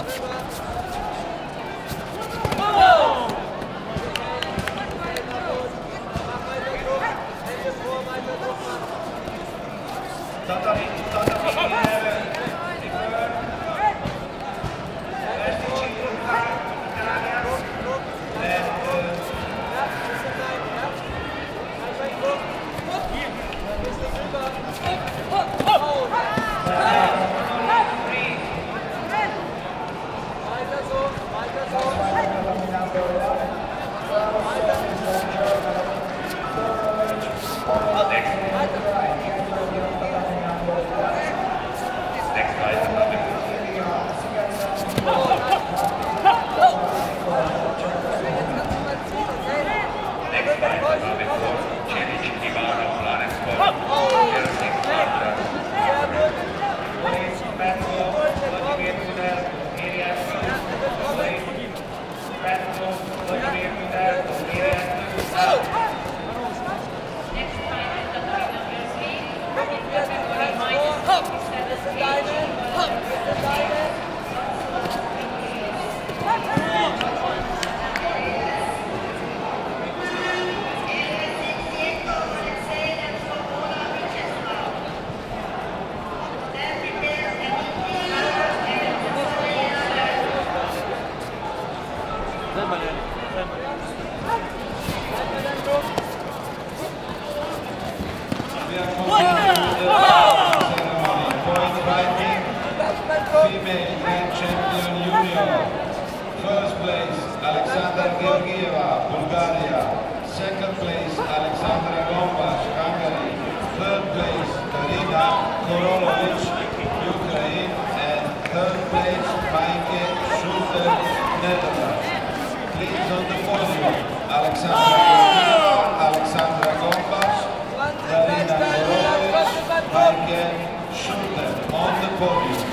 Female Grand Champion Junior. First place, Alexandra Georgieva, Bulgaria. Second place, Alexandra Gombas, Hungary. Third place, Karina Korolovic, Ukraine. And third place, Maike Schulte, Netherlands. Please on the podium, Alexandra Georgieva, Alexandra Gombas, Karina Korolovic, Maike Schulte on the podium.